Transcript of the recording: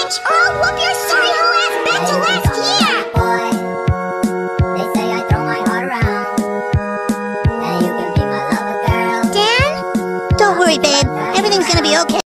change, or I'll whoop your sorry whole ass back to last year! Boy, they say I throw my heart around, and you can be my lover, girl. Dan? Don't worry, babe. Everything's gonna be okay.